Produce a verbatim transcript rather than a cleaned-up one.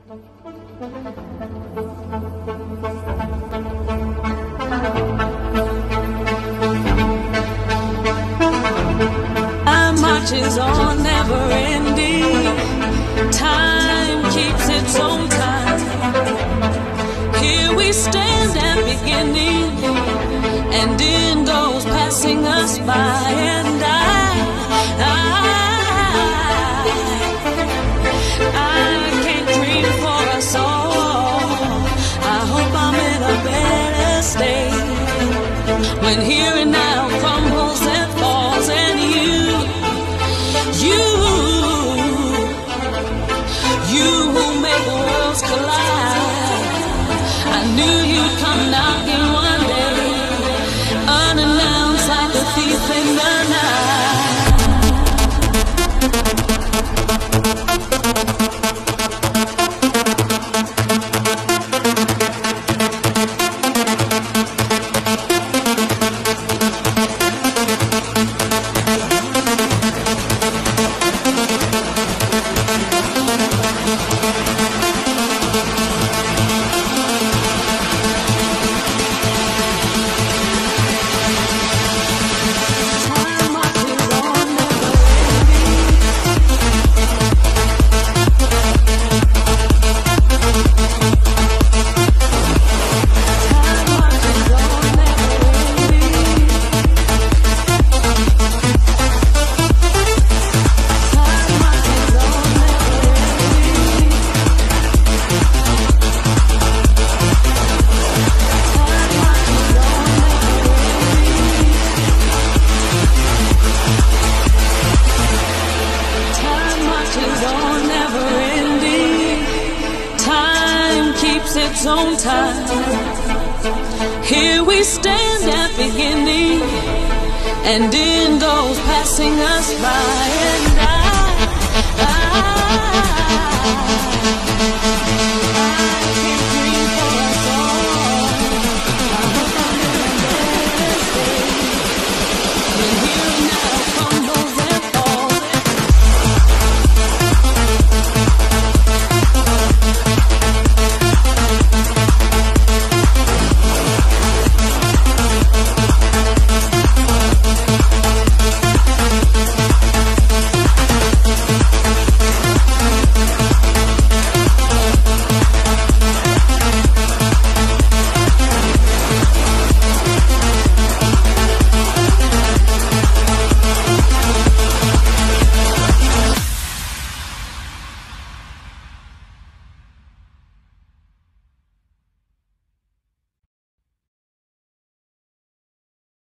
Time marches on, never ending. Time keeps its own time. Here we stand at beginning, and end goes passing us by. And I, I, I can't dream for us all. I hope I'm in a better state when here and now crumbles and falls, and you, you, you who make worlds collide. I knew you'd come knocking one day, unannounced like a thief in the night. Its own time. Here we stand at beginning, and end goes passing us by. And I